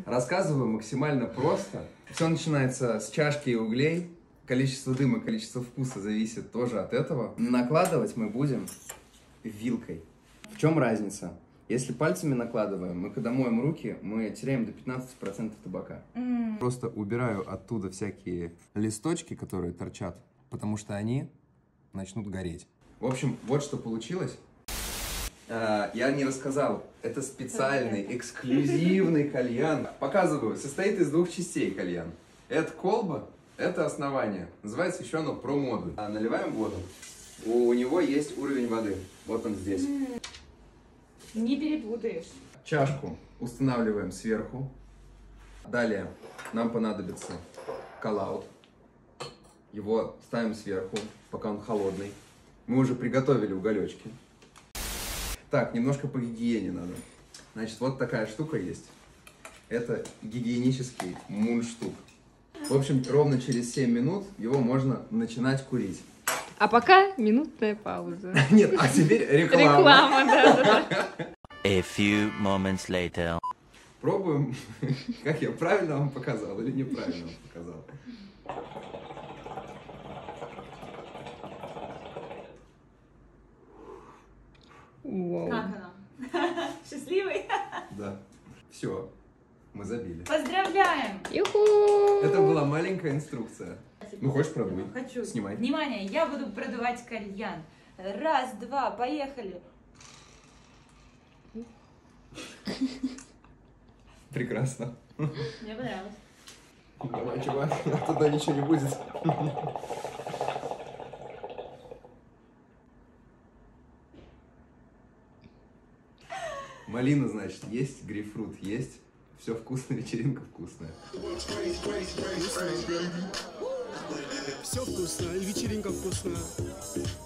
Рассказываю максимально просто. Все начинается с чашки и углей. Количество дыма, количество вкуса зависит тоже от этого. Накладывать мы будем вилкой. В чем разница? Если пальцами накладываем, мы когда моем руки, мы теряем до 15% табака. Просто убираю оттуда всякие листочки, которые торчат, потому что они начнут гореть. В общем, вот что получилось. Я не рассказал, это специальный, эксклюзивный кальян. Показываю, состоит из двух частей кальян. Это колба, это основание. Называется еще оно про-модуль. Наливаем воду. У него есть уровень воды. Вот он здесь. Не перепутаешь. Чашку устанавливаем сверху. Далее нам понадобится коллаут. Его ставим сверху, пока он холодный. Мы уже приготовили уголечки. Так, немножко по гигиене надо. Значит, вот такая штука есть. Это гигиенический мундштук. В общем, ровно через 7 минут его можно начинать курить. А пока минутная пауза. Нет, а теперь реклама. Реклама, да. A few moments later. Пробуем, как я правильно вам показал или неправильно вам показал. Вау. Как она? Счастливый? Да. Все, мы забили. Поздравляем! Юху! Это была маленькая инструкция. Ну, хочешь продуй? Хочу. Снимай. Внимание, я буду продувать кальян. Раз, два, поехали. Прекрасно. Мне понравилось. Давай, чувак, туда ничего не будет. Малина, значит, есть, грейпфрут есть. Все вкусно, вечеринка вкусная. Все вкусно, и вечеринка вкусная.